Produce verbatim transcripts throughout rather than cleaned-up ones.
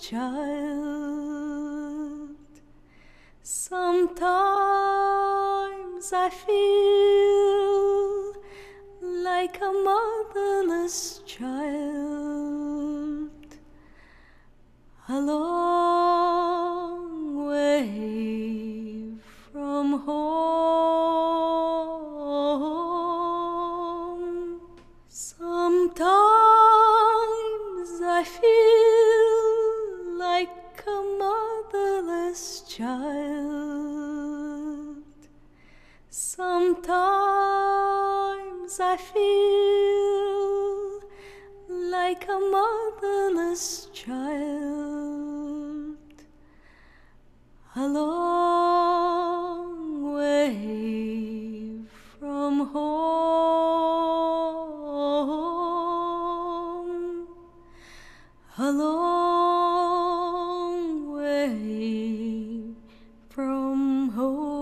child. Sometimes I feel like a motherless child, a long way from home. Sometimes I feel like a motherless child. Sometimes I feel like a motherless child, a long way from home, a long way from home.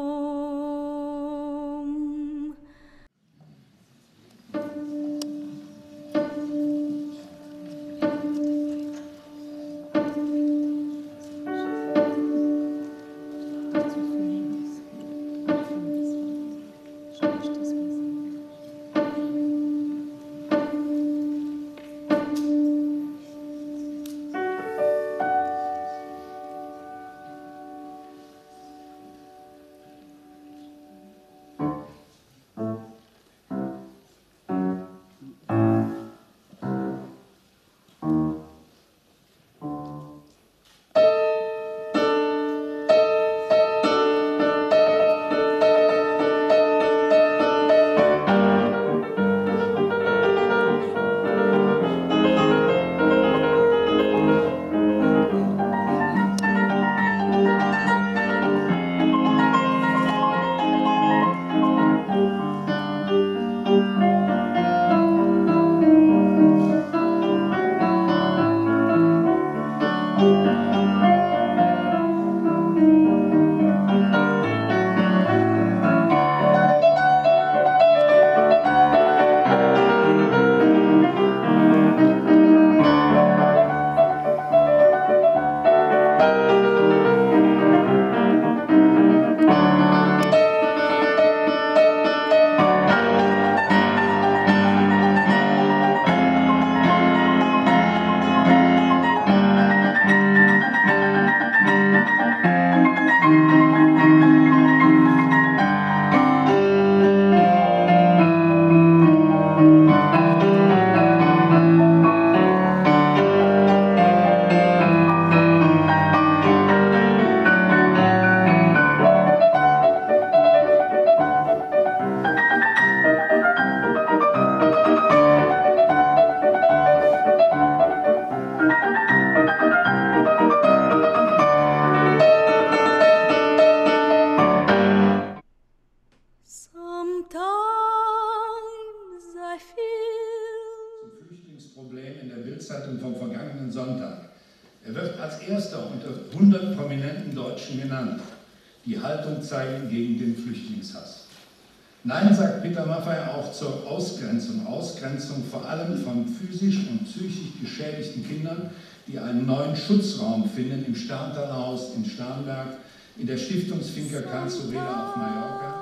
Vom vergangenen Sonntag. Er wird als erster unter hundert prominenten Deutschen genannt, die Haltung zeigen gegen den Flüchtlingshass. Nein, sagt Peter Maffay auch zur Ausgrenzung, Ausgrenzung vor allem von physisch und psychisch geschädigten Kindern, die einen neuen Schutzraum finden im Starnthaler Haus in Starnberg, in der Stiftungsfinca Canzureda auf Mallorca.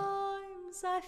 I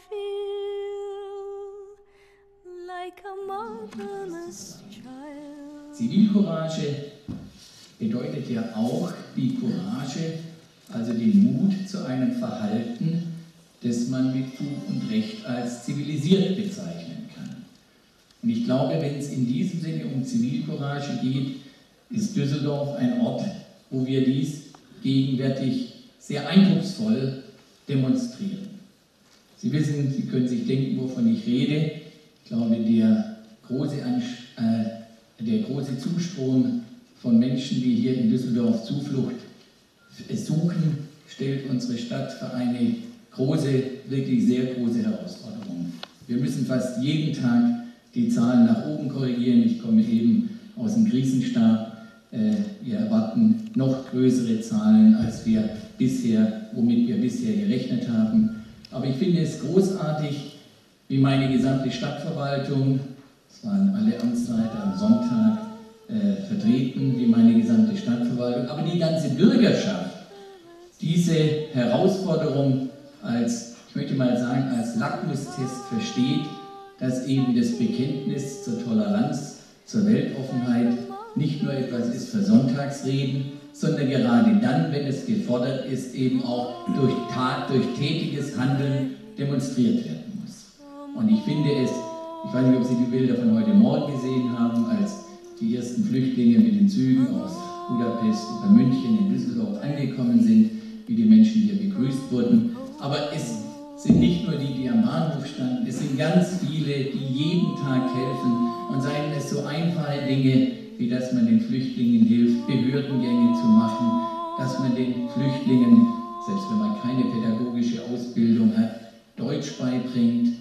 feel like a motherless child. Zivilcourage bedeutet ja auch die Courage, also den Mut zu einem Verhalten, das man mit Fug und Recht als zivilisiert bezeichnen kann. Und ich glaube, wenn es in diesem Sinne um Zivilcourage geht, ist Düsseldorf ein Ort, wo wir dies gegenwärtig sehr eindrucksvoll demonstrieren. Sie wissen, Sie können sich denken, wovon ich rede. Ich glaube, der große, äh, der große Zustrom von Menschen, die hier in Düsseldorf Zuflucht suchen, stellt unsere Stadt für eine große, wirklich sehr große Herausforderung. Wir müssen fast jeden Tag die Zahlen nach oben korrigieren. Ich komme eben aus dem Krisenstab. Wir erwarten noch größere Zahlen, als wir bisher, womit wir bisher gerechnet haben. Aber ich finde es großartig, wie meine gesamte Stadtverwaltung, es waren alle Amtsleiter am Sonntag äh, vertreten, wie meine gesamte gesamte Stadtverwaltung, aber die ganze Bürgerschaft diese Herausforderung als, ich möchte mal sagen, als Lackmustest versteht, dass eben das Bekenntnis zur Toleranz, zur Weltoffenheit nicht nur etwas ist für Sonntagsreden, sondern gerade dann, wenn es gefordert ist, eben auch durch Tat, durch tätiges Handeln demonstriert werden muss. Und ich finde es, ich weiß nicht, ob Sie die Bilder von heute Morgen gesehen haben, als die ersten Flüchtlinge mit den Zügen aus Budapest über München in Düsseldorf angekommen sind, wie die Menschen hier begrüßt wurden. Aber es sind nicht nur die, die am Bahnhof standen, es sind ganz viele, die jeden Tag helfen. Und seien es so einfache Dinge, wie dass man den Flüchtlingen hilft, Behördengänge zu machen, dass man den Flüchtlingen, selbst wenn man keine pädagogische Ausbildung hat, Deutsch beibringt.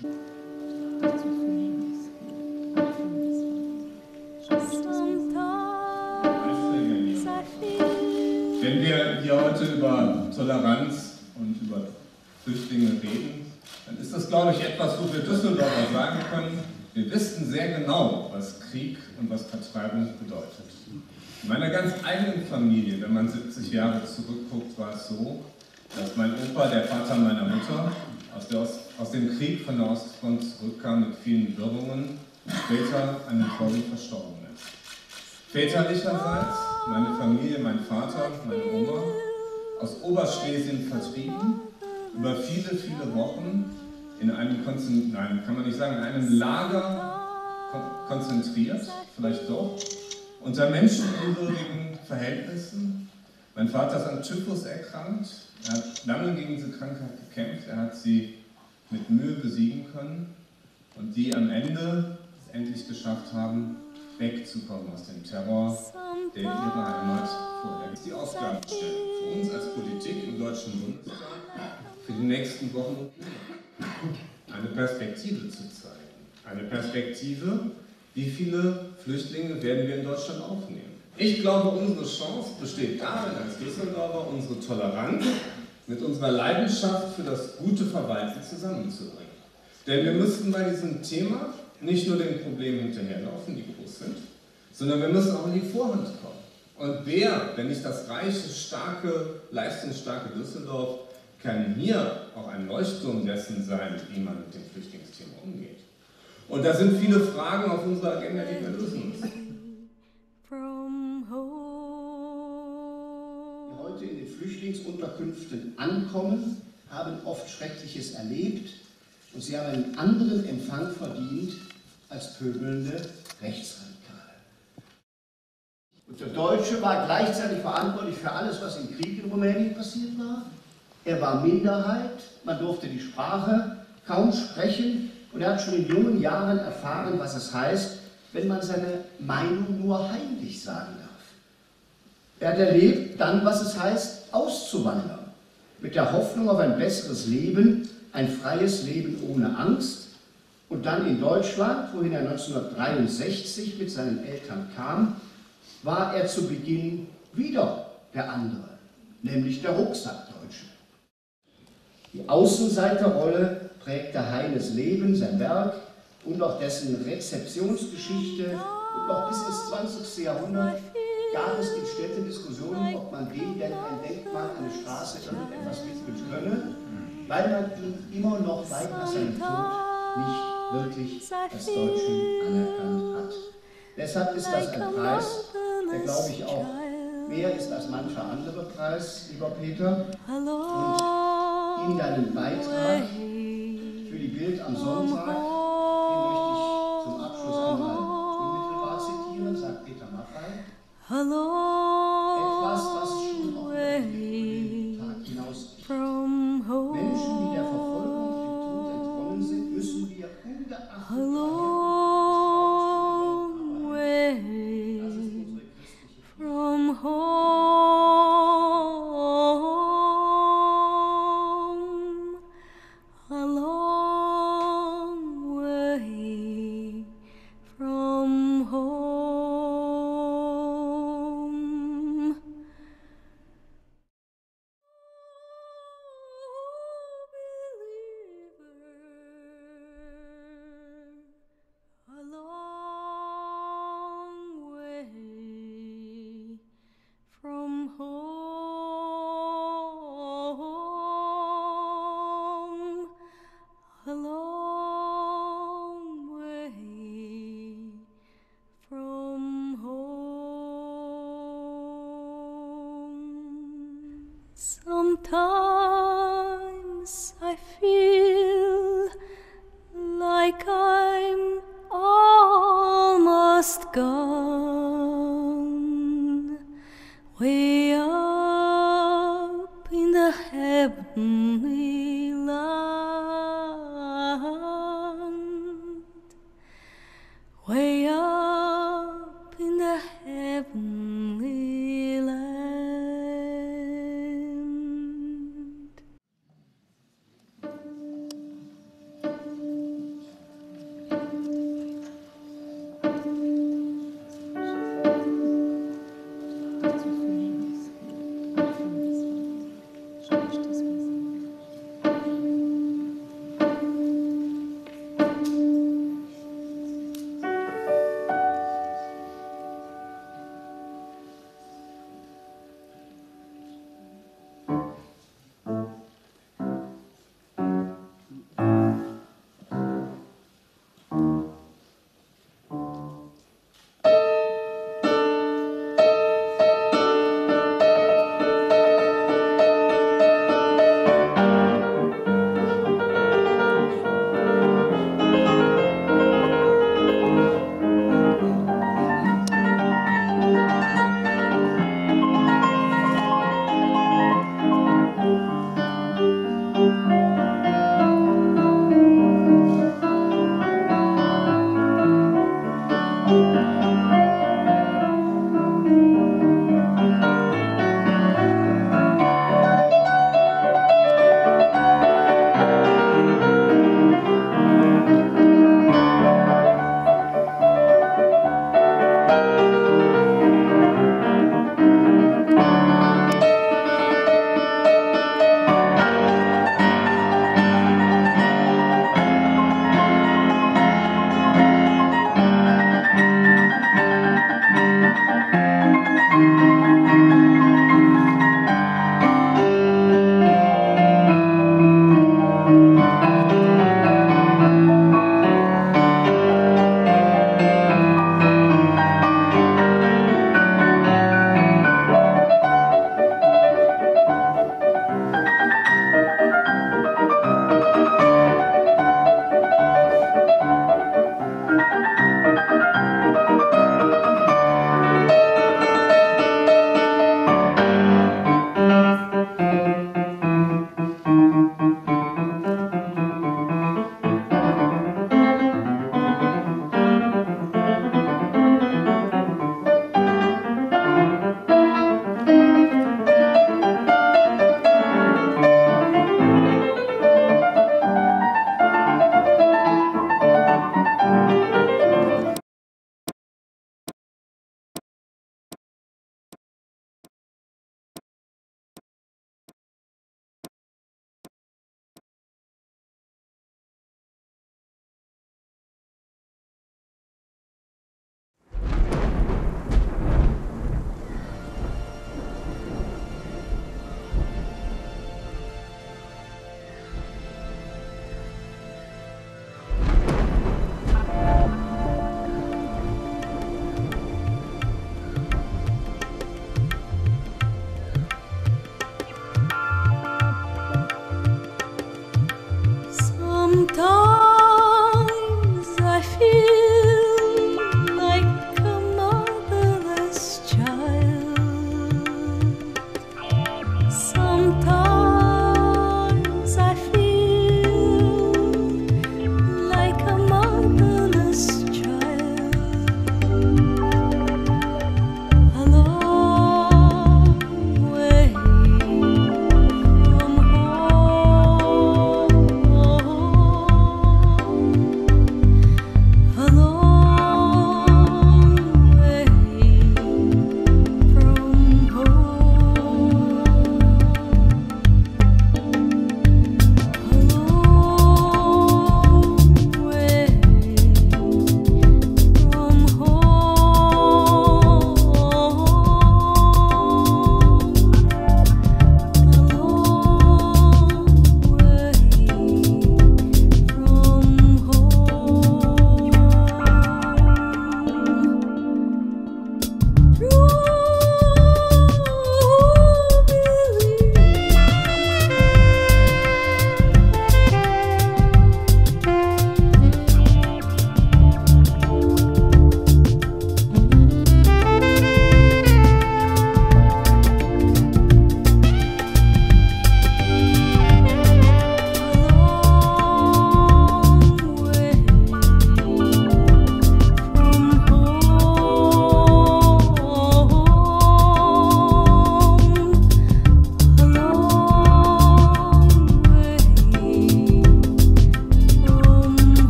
Wenn wir hier heute über Toleranz und über Flüchtlinge reden, dann ist das, glaube ich, etwas, wo wir Düsseldorfer sagen können, wir wissen sehr genau, was Krieg und was Vertreibung bedeutet. In meiner ganz eigenen Familie, wenn man siebzig Jahre zurückguckt, war es so, dass mein Opa, der Vater meiner Mutter, aus, der Ost, aus dem Krieg von der Ostfront zurückkam mit vielen Wirrungen, später an den Folgen verstorben ist. Väterlicherseits, meine Familie, mein Vater, meine Oma, aus Oberschlesien vertrieben, über viele, viele Wochen in einem, Konzen nein, kann man nicht sagen, in einem Lager kon konzentriert, vielleicht doch, unter menschenunwürdigen Verhältnissen. Mein Vater ist an Typhus erkrankt, er hat lange gegen diese Krankheit gekämpft, er hat sie mit Mühe besiegen können und die am Ende es endlich geschafft haben, wegzukommen aus dem Terror, der ihre Heimat vorher ist. Die Aufgabenstellung für uns als Politik im Deutschen Bundestag für die nächsten Wochen und Monate, eine Perspektive zu zeigen. Eine Perspektive, wie viele Flüchtlinge werden wir in Deutschland aufnehmen. Ich glaube, unsere Chance besteht darin, als Düsseldorfer unsere Toleranz mit unserer Leidenschaft für das gute Verwalten zusammenzubringen. Denn wir müssten bei diesem Thema nicht nur den Problemen hinterherlaufen, die groß sind, sondern wir müssen auch in die Vorhand kommen. Und wer, wenn nicht das reiche, starke, leistungsstarke Düsseldorf, kann hier auch ein Leuchtturm dessen sein, wie man mit dem Flüchtlingsthema umgeht. Und da sind viele Fragen auf unserer Agenda, die wir lösen müssen. Die heute in den Flüchtlingsunterkünften ankommen, haben oft Schreckliches erlebt und sie haben einen anderen Empfang verdient als pöbelnde Rechtsradikale. Und der Deutsche war gleichzeitig verantwortlich für alles, was im Krieg in Rumänien passiert war. Er war Minderheit, man durfte die Sprache kaum sprechen und er hat schon in jungen Jahren erfahren, was es heißt, wenn man seine Meinung nur heimlich sagen darf. Er hat erlebt dann, was es heißt, auszuwandern, mit der Hoffnung auf ein besseres Leben, ein freies Leben ohne Angst und dann in Deutschland, wohin er neunzehnhundertdreiundsechzig mit seinen Eltern kam, war er zu Beginn wieder der andere, nämlich der Rucksackdeutsche. Die Außenseiterrolle prägte Heines Leben, sein Werk und auch dessen Rezeptionsgeschichte und noch bis ins zwanzigste Jahrhundert gab es in Städten Diskussionen, ob man dem denn ein Denkmal, eine Straße, irgendetwas widmen könne, weil man ihn immer noch weit nach seinem Tod nicht wirklich als Deutschen anerkannt hat. Deshalb ist das ein Preis, der, glaube ich, auch mehr ist als mancher andere Preis, lieber Peter. Und in deinem Beitrag für die Bild am Sonntag, den möchte ich zum Abschluss einmal unmittelbar zitieren, sagt Peter Maffay. Etwas, was schon auch über den Tag hinausgeht. Menschen, die der Verfolgung und dem Tod entronnen sind, müssen wir ungeachtet der Sometimes I feel like I'm almost gone, way up in the heavenly land, way up in the heavenly land.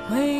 way